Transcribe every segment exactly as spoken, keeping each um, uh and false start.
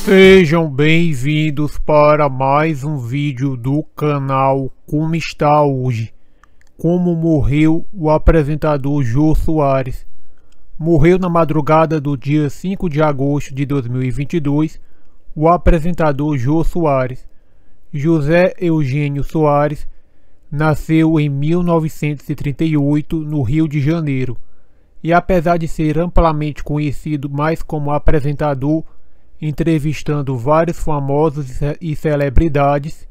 Sejam bem-vindos para mais um vídeo do canal Como Está Hoje. Como morreu o apresentador Jô Soares. Morreu na madrugada do dia cinco de agosto de dois mil e vinte e dois o apresentador Jô Soares. José Eugênio Soares nasceu em mil novecentos e trinta e oito no Rio de Janeiro e, apesar de ser amplamente conhecido mais como apresentador, entrevistando vários famosos e celebridades,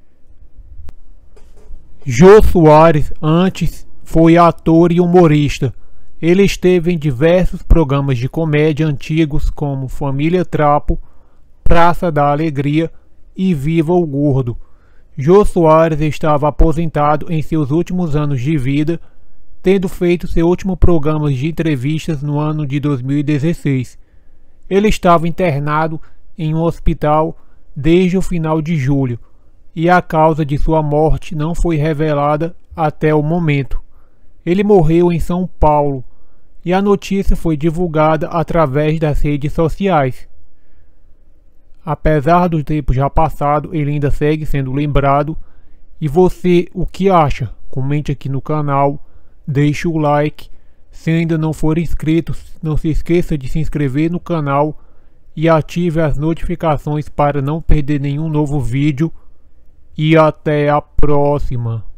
Jô Soares antes foi ator e humorista. Ele esteve em diversos programas de comédia antigos como Família Trapo, Praça da Alegria e Viva o Gordo. Jô Soares estava aposentado em seus últimos anos de vida, tendo feito seu último programa de entrevistas no ano de dois mil e dezesseis. Ele estava internado em um hospital desde o final de julho e a causa de sua morte não foi revelada até o momento. Ele morreu em São Paulo e a notícia foi divulgada através das redes sociais. Apesar do tempo já passado, ele ainda segue sendo lembrado. E você, o que acha? Comente aqui no canal, deixe o like. Se ainda não for inscrito, não se esqueça de se inscrever no canal e ative as notificações para não perder nenhum novo vídeo. E até a próxima!